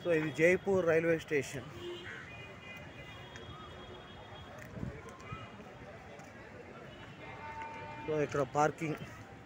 So ఇది Jaipur railway station. So ఇక్కడ parking.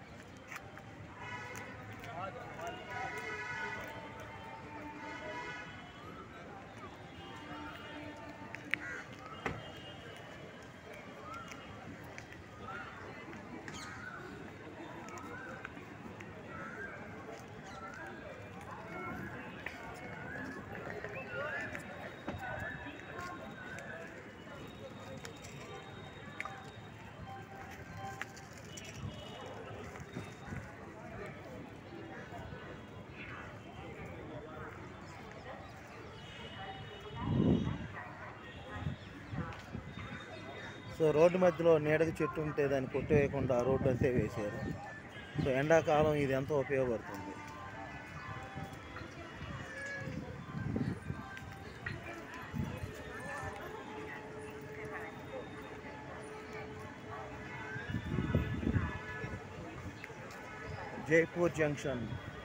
So road మధ్యలో నీడకి చెట్టు ఉంటే దాన్ని కొట్టివేయకుండా రోడ్డు అంతే వేశారు. సో ఎండాకాలం ఇది ఎంతో ఉపయోగపడుతుంది. జైపూర్ జంక్షన్.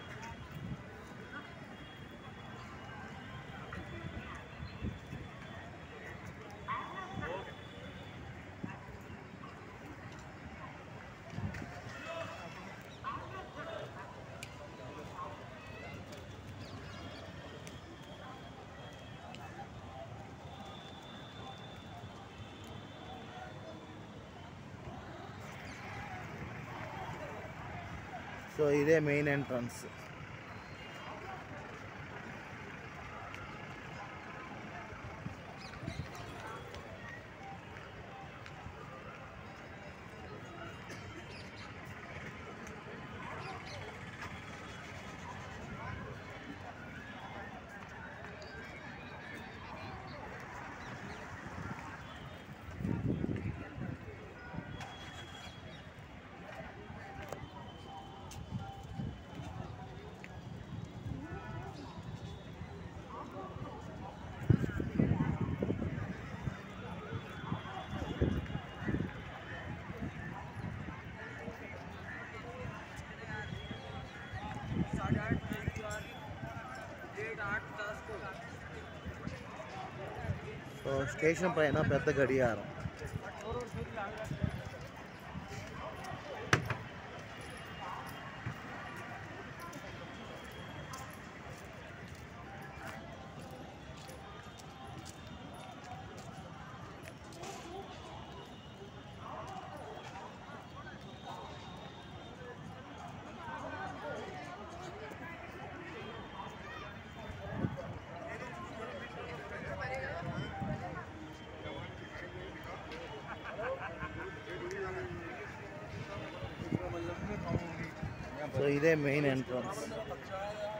సో ఇదే మెయిన్ ఎంట్రన్స్. సో స్టేషన్ పైన పెద్ద గడియారం. సో ఇదే మెయిన్ ఎంట్రన్స్.